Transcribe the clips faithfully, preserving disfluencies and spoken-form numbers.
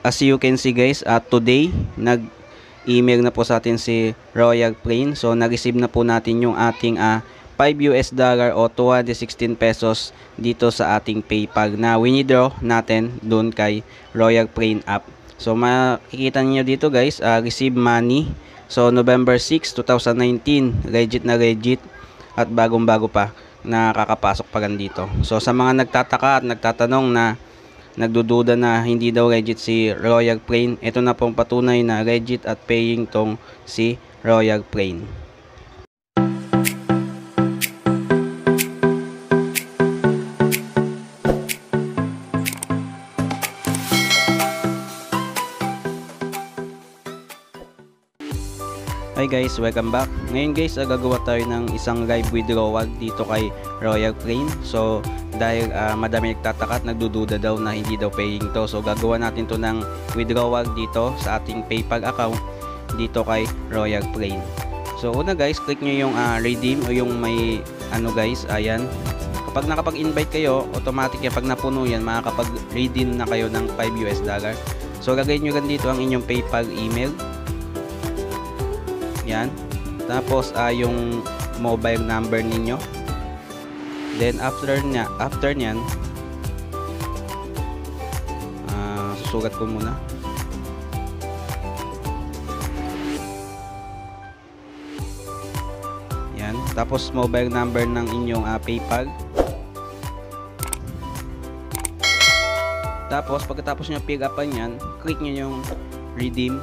As you can see guys, uh, today nag-email na po sa atin si Royal Plane. So nag-receive na po natin yung ating uh, five U S dollar o two hundred sixteen pesos dito sa ating PayPal na winidraw natin doon kay Royal Plane app. So makikita niyo dito guys, uh, receive money. So November sixth, two thousand nineteen, legit na legit at bagong-bago pa, nakakapasok pa gan dito. So sa mga nagtataka at nagtatanong na nagdududa na hindi daw legit si Royal Plane, ito na pong patunay na legit at paying tong si Royal Plane. Hi guys, welcome back. Ngayon guys, uh, gagawa tayo ng isang live withdrawal dito kay Royal Plane. So dahil uh, madami nagtataka at nagdududa daw na hindi daw paying to, so gagawa natin to ng withdrawal dito sa ating PayPal account dito kay Royal Plane. So una guys, click nyo yung uh, redeem o yung may ano guys, ayan. Kapag nakapag-invite kayo, automatic yan, pag napuno yan, makakapag-redeem na kayo ng five U S dollar. So gagawin nyo gan dito ang inyong PayPal email. Yan. Tapos uh, yung mobile number ninyo. Then after nya, after nyan, uh, susugat ko muna. Yan. Tapos mobile number ng inyong uh, PayPal. Tapos pagkatapos nyo pick upan yan, click nyo yung redeem.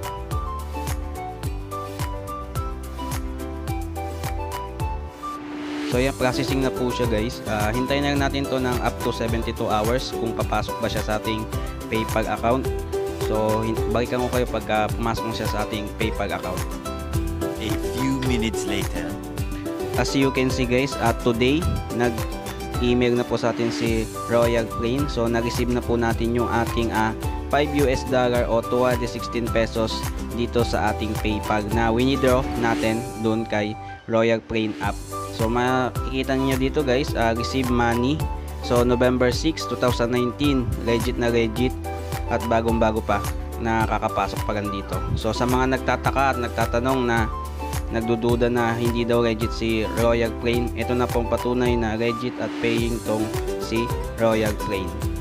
So yan, processing na po siya guys. Uh, hintayin na lang natin to ng up to seventy-two hours kung papasok ba siya sa ating PayPal account. So balikan ko kayo pagka pumasok mo siya sa ating PayPal account. A few minutes later. As you can see guys, uh, today nag-email na po sa atin si Royal Plane. So nag-receive na po natin yung ating uh, five U S dollar o two hundred sixteen pesos dito sa ating PayPal na winidraw natin doon kay Royal Plane app. So makikita niyo dito guys, uh, receive money. So November sixth, two thousand nineteen, legit na legit at bagong-bago pa, nakakapasok pa gan dito. So sa mga nagtataka at nagtatanong na nagdududa na hindi daw legit si Royal Plane, ito na pong patunay na legit at paying tong si Royal Plane.